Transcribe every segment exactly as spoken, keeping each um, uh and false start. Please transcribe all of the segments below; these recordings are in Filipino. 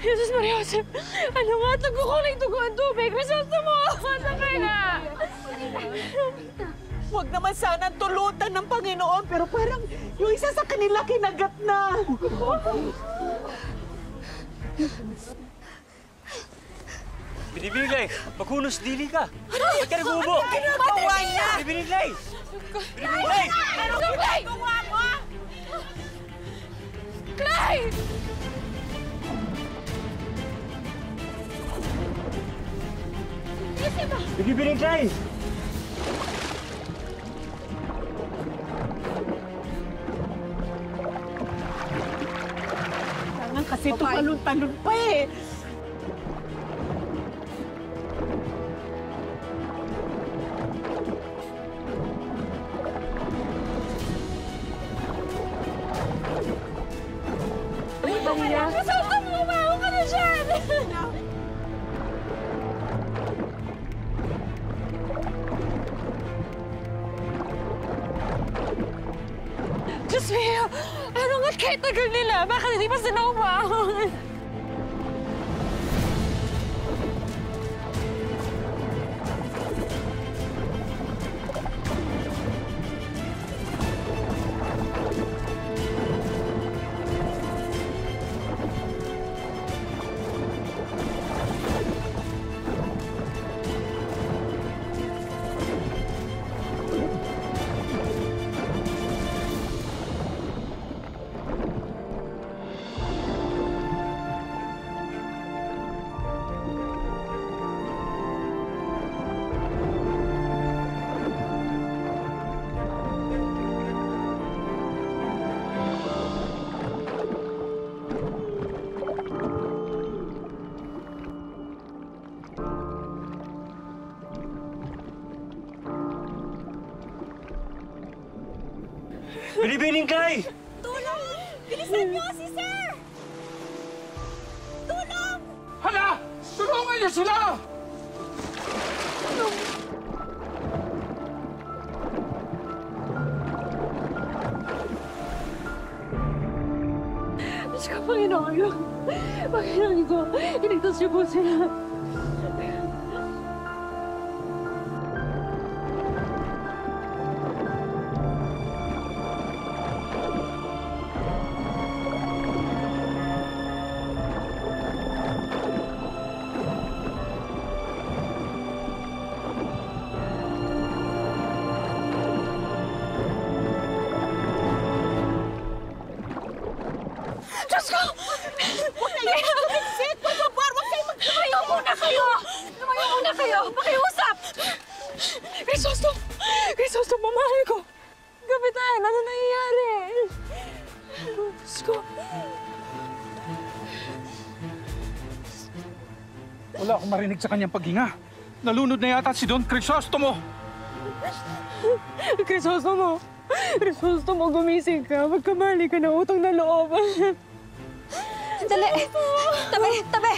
Jesus Maria Joseph, ano nga? Nagkukulang dugo ang tubig. Resolve mo! Sakay na! Huwag naman sanang tulutan ng Panginoon, pero parang yung isa sa kanila kinagat na. Binibiglay, maghunos dili ka. Ano? Ba't ka nag-uubo? Ano ginagawa niya? Binibiglay! Binibiglay! Ano ginagawa mo? Clay! Binibiglay! Tangan kasi tumalon-talon pa eh. Maria! Resolve mo! Umahaw ka na dyan! Diyos mio! Ano nga't kahit tagal nila? Bakit hindi pa sila umahon? Binibining Clay! Tulong! Bilisan niyo si Sir! Tulong! Hala! Tulungan niyo sila! Diyos ko, Panginoon. Panginoon ko, iligtas niyo po sila. Diyos ko! Huwag kayo mag-visit! Por favor, huwag kayo mag... Lumayo muna kayo! Lumayo muna kayo! Pakiusap! Crisostomo! Crisostomo, mahal ko! Kapitan, ano nangyayari? Diyos ko! Wala akong marinig sa kanyang paghinga. Nalunod na yata si Don Crisostomo. Crisostomo! Crisostomo, gumising ka. Magkamali ka na utang na loob. Dali! Tabi! Tabi!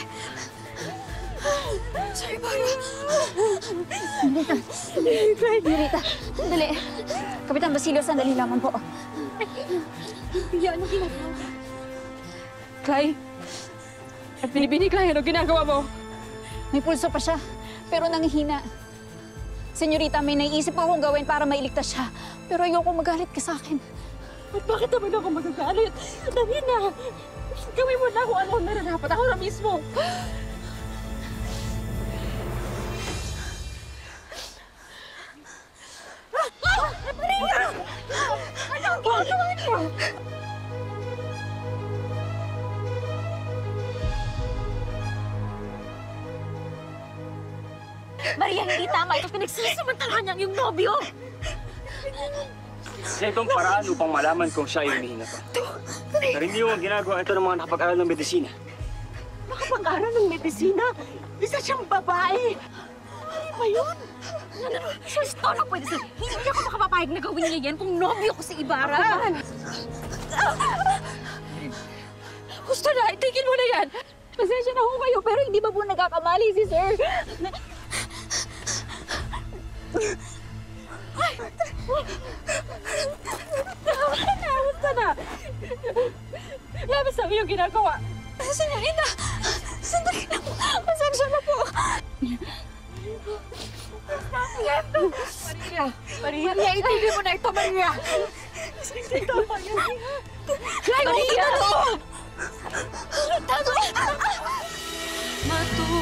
Sorry, Mario. Nurita. Nurita. Dali. Kapitan Basilio, sandali lamang po. Iya, ano ginagawa? Clay? At binibini, Clay, ano ginagawa mo? May pulso pa siya, pero nanghihina. Senyorita, may naiisip akong gawin para mailigtas siya. Pero ayoko magalit ka sa akin. At bakit naman ako magagalit? Dali na! Gawin mo na kung ano ang nararapat. Ako na mismo. Ah! Maria! Ano ang ginagawa niyo? Maria, hindi tama. Ito pinagsasamantalahan niya yung nobyo. Sa itong paraan upang malaman kung siya ay humihina pa. Karaniyo ang ginagawa ito ng mga nakapag-aral ng medisina. Nakapag-aral ng medisina? Isa siyang babae. Ano ba yun? Sus, Tono, pwede sa... Hindi ako makapapayag na gawin niya yan kung nobyo ko si Ibarra. Gusto na, itigil mo na yan. Pasensya na ho kayo, pero hindi ba po nagkakamali si Sir? Ay! Basta na! Labas ang iyong ginagawa. Senyorita! Sandali lang. Pasensya na po. Maria! Maria! Maria, itigil mo na ito, Maria! Tama yan. Maria! Tama! Matu